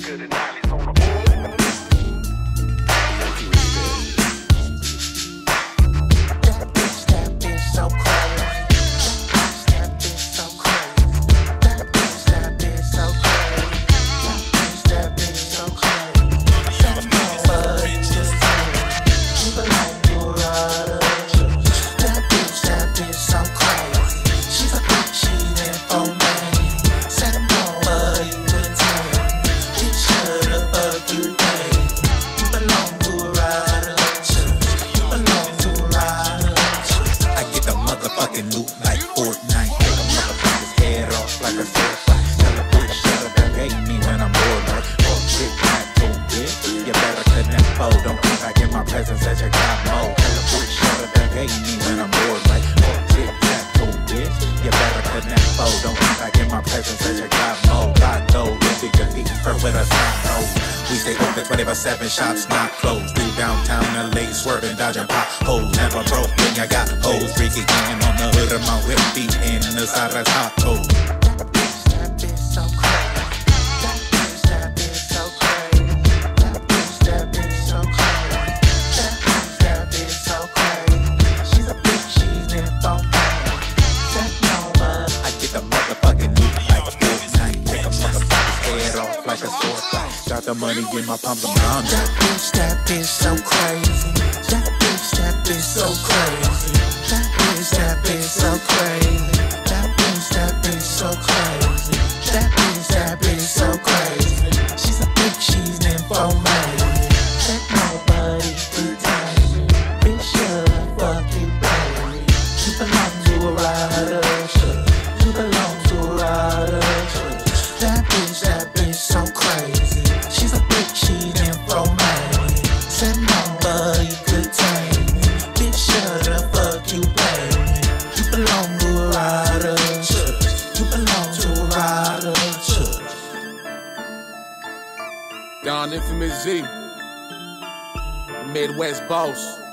good and nice on the Seven shops not closed. Through downtown LA, swerving, dodging potholes. Never broke when I got hoes. Freaky gang on the hood of my whip, deep in the side of taco. The money in my palms, I'm on that bitch so crazy. That bitch so crazy. That bitch so crazy. That bitch so crazy. That bitch so crazy. She's a bitch, she's informative. That nobody could tame me. Bitch, shut up, fuck you, baby. You belong to a rider. You belong to a rider. That bitch so crazy. She's a bitch, she's informative. Said nobody could tame me. Bitch, shut up, fuck you, baby. You belong to a rider. You belong to a rider. Don Infamous Z, Midwest Boss.